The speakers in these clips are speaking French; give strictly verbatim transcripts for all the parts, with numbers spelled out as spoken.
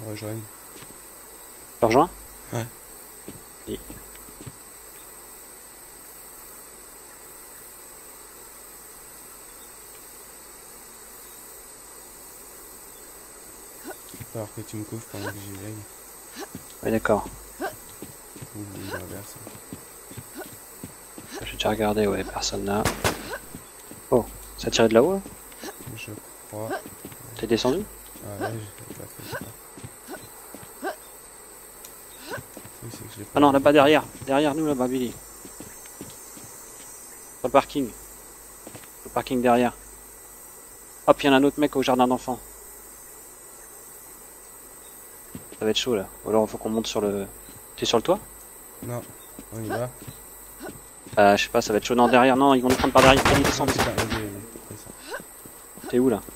rejoindre. Tu rejoins? Ouais. Et... Alors que tu me couvres pendant que j'y veille. Ouais, d'accord. Ou l'inverse. J'ai déjà regardé, ouais, personne là. Oh, ça tirait de là-haut? Je crois. T'es descendu? Ah ouais, j'ai pas fait ça. Oui, c'est que je l'ai pas Ah non, vu. là-bas derrière. Derrière nous, là-bas, Billy. Sur le parking. Le parking derrière. Hop, il y en a un autre mec au jardin d'enfants. Ça va être chaud là. Ou alors il faut qu'on monte sur le... T'es sur le toit? Non, on y va. Euh, je sais pas, ça va être chaud. Non, derrière, non, ils vont nous prendre par derrière. Allez, descends, descends. Vas-y, vas-y, fais ça. T'es où là?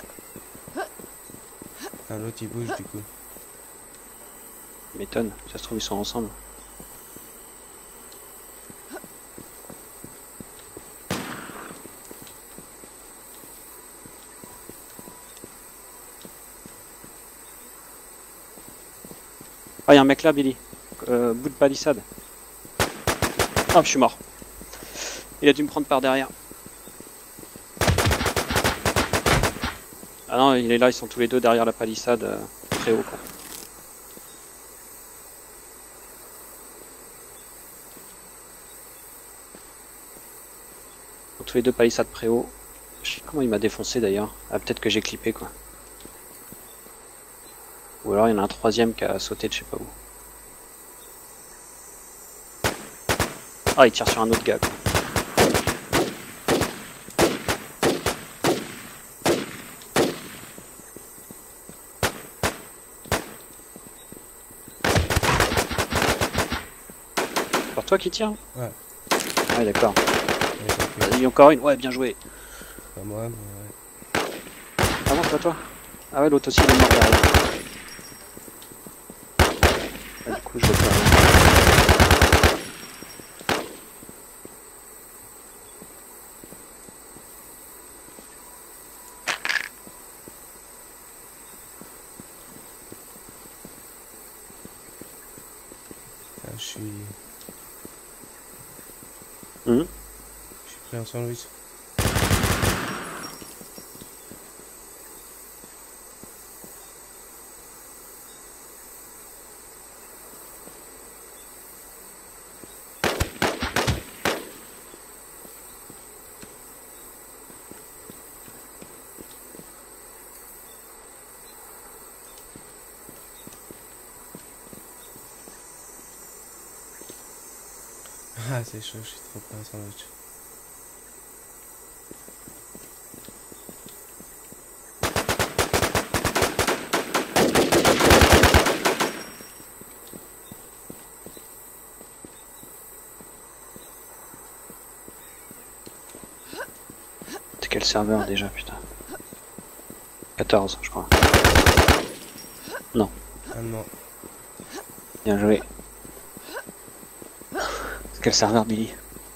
Ah, l'autre il bouge du coup. M'étonne, ça se trouve ils sont ensemble. Ah, y'a un mec là, Billy. Euh, bout de palissade. Ah, je suis mort. Il a dû me prendre par derrière. Ah non, il est là, ils sont tous les deux derrière la palissade, euh, très haut quoi. Tous les deux palissades préau. Je sais comment il m'a défoncé d'ailleurs. Ah, peut-être que j'ai clippé quoi. Ou alors il y en a un troisième qui a sauté de je sais pas où. Ah, il tire sur un autre gars quoi. Pour toi qui tire? Ouais. Ouais, d'accord. Ouais, Vas-y, encore une. Ouais, bien joué. pas moi, mais ouais. Ah non, c'est pas toi? Ah ouais, l'autre aussi il est mort derrière. Ah, du coup, je vais faire. Ah, je suis. Hum Je suis pris en sandwich. Ah, c'est chaud, je suis trop pris en sandwich. C'est quel serveur déjà, putain? quatorze, je crois. Non, Ah non. bien joué. C'est quel serveur, Billy?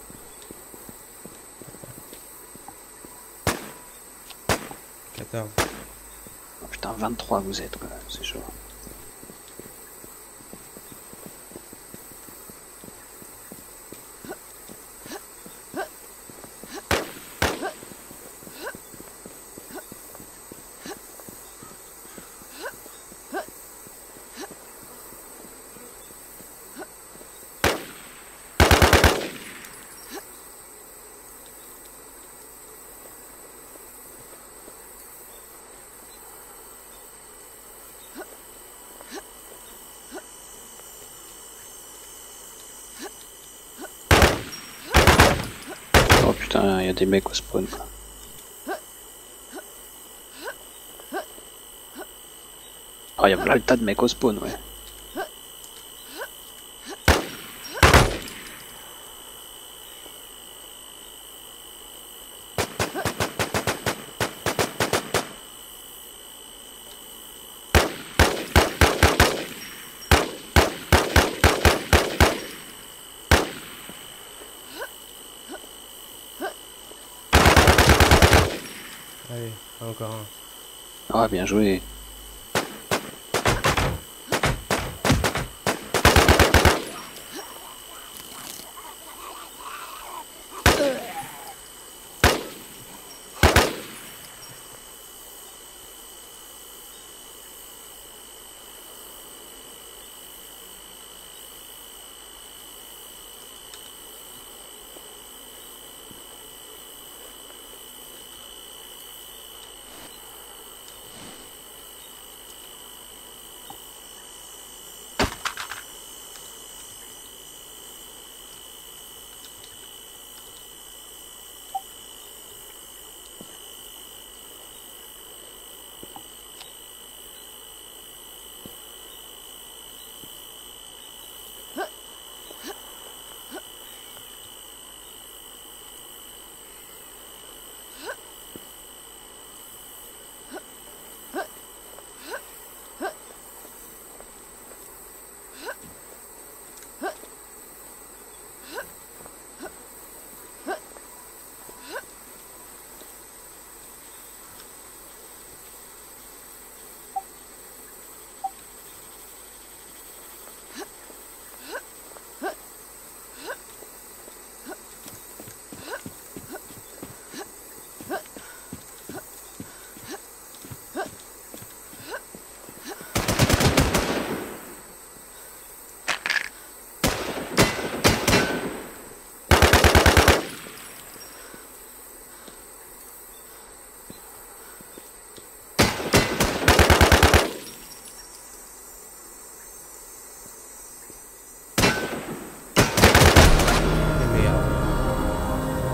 quatorze. Oh, putain, vingt-trois vous êtes, quoi. C'est chaud. Oh putain, il y a des mecs au spawn, quoi. Oh, il y a plein de tas de mecs au spawn, ouais. Allez, encore un. Ah, bien joué.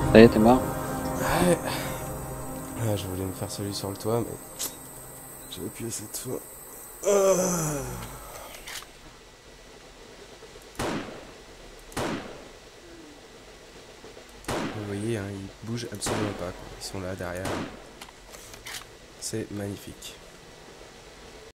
Ça y est, t'es mort. Ouais. Ah, je voulais me faire celui sur le toit, mais j'avais plus assez de fois. Ah. Vous voyez, hein, ils bougent absolument pas, quoi. Ils sont là derrière. C'est magnifique.